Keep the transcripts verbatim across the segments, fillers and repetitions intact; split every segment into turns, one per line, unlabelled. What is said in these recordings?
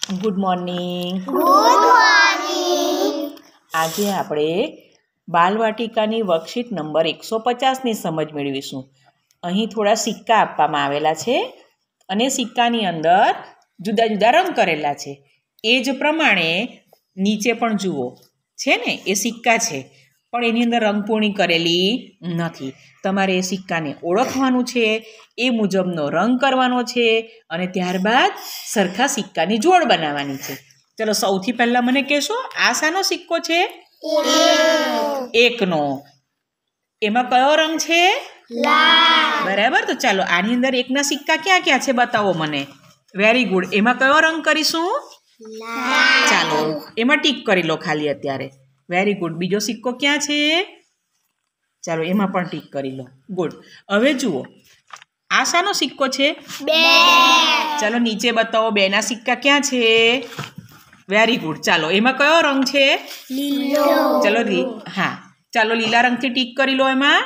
Good morning.
Good morning.
આજે આપણે બાલવાટિકાની worksheet number એકસો પચાસની સમજ મેળવીશું. અહીં થોડા સિક્કા આપવામાં આવેલા છે અને સિક્કાની અંદર જુદા જુદા રંગ કરેલા છે. એ જ પ્રમાણે નીચે પણ જુઓ છે ને, એ સિક્કા છે પણ એની અંદર રંગપૂર્ણી કરેલી નથી. તમારે એ સિક્કાને ઓળખવાનું છે, એ મુજબનો રંગ કરવાનો છે અને ત્યારબાદ સરખા સિક્કાની જોડ બનાવવાની છે. ચલો સૌથી પહેલાં મને કહેશો, આ શાનો સિક્કો છે? એકનો. એમાં કયો રંગ છે?
લાલ.
બરાબર. તો ચાલો આની અંદર એકના સિક્કા ક્યાં ક્યાં છે બતાવો મને. Very good. એમાં કયો રંગ કરીશું?
લાલ.
ચાલો એમાં ટીક કરી લો ખાલી અત્યારે. Very good. બીજો સિક્કો ક્યાં છે? ચાલો એમાં પણ ટીક કરી લો. ગુડ. હવે જુઓ, આ શાનો સિક્કો છે?
બે.
ચાલો નીચે બતાવો, બે ના સિક્કા ક્યાં છે? Very good. ચાલો એમાં કયો રંગ છે?
લીલો.
ચલો હા, ચાલો લીલા રંગથી ટીક કરી લો એમાં.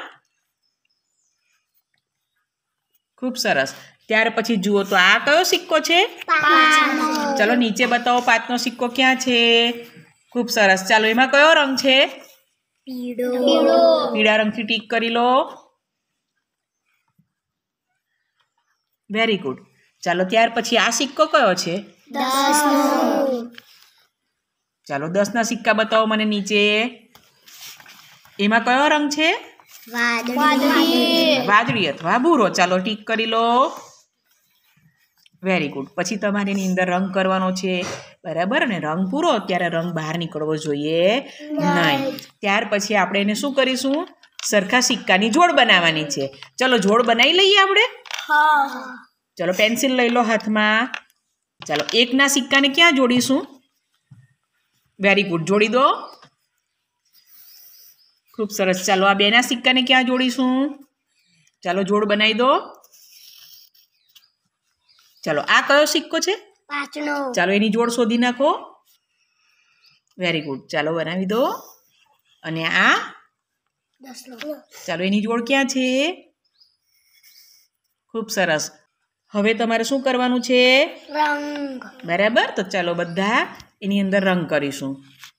ખૂબ સરસ. ત્યાર પછી જુઓ તો આ કયો સિક્કો છે?
પાંચનો.
ચલો નીચે બતાવો, પાંચનો સિક્કો ક્યાં છે? ખૂબ સરસ. ચાલો એમાં કયો રંગ છે?
પીળો.
પીળા રંગથી ટીક કરી લો. Very good. ચાલો ત્યાર પછી આ સિક્કો કયો છે?
દસનો.
ચાલો દસના સિક્કા બતાવો મને નીચે. એમાં કયો રંગ છે?
વાદળી.
વાદળી અથવા ભૂરો. ચાલો ટીક કરી લો. Very good. પછી તમારે એની અંદર રંગ કરવાનો છે, બરાબર ને? રંગ પૂરો ત્યારે રંગ બહાર નીકળવો જોઈએ નહીં. ત્યાર પછી આપણે એને શું કરીશું? સરખા સિક્કાની જોડ બનાવવાની છે. ચલો જોડ બનાવી લઈએ આપણે. ચલો પેન્સિલ લઈ લો હાથમાં. ચાલો એકના સિક્કાને ક્યાં જોડીશું? Very good. જોડી દો. ખૂબ સરસ. ચાલો આ બેના સિક્કાને ક્યાં જોડીશું? ચાલો જોડ બનાવી દો. ચાલો આ કયો સિક્કો છે?
પાંચનો.
ચાલો એની જોડ શોધી નાખો. Very good. ચાલો બનાવી દો. અને આ
દસનો.
ચાલો એની જોડ ક્યાં છે? ખૂબ સરસ. હવે તમારે શું કરવાનું છે?
રંગ.
બરાબર. તો ચાલો બધા એની અંદર રંગ કરીશું.